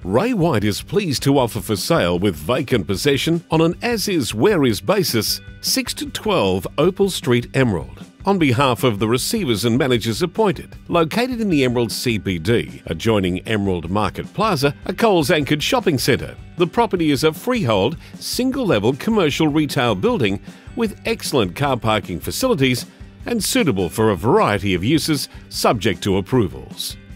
Ray White is pleased to offer for sale with vacant possession on an as-is, where-is basis 6 to 12 Opal Street, Emerald. On behalf of the Receivers and Managers Appointed, located in the Emerald CBD, adjoining Emerald Market Plaza, a Coles-anchored shopping centre. The property is a freehold, single-level commercial retail building with excellent car parking facilities and suitable for a variety of uses subject to approvals.